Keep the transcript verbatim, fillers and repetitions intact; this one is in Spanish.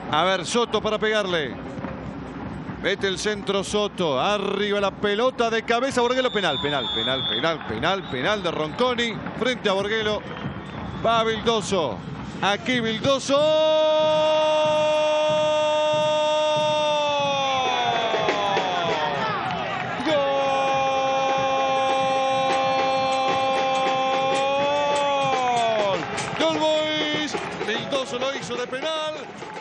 A ver, Soto para pegarle. Mete el centro Soto. Arriba la pelota de cabeza. Borguelo, penal, penal, penal, penal, penal, penal de Ronconi. Frente a Borguelo. Va Vildoso. Aquí Vildoso. ¡Gol! ¡Gol, boys! Vildoso lo hizo de penal.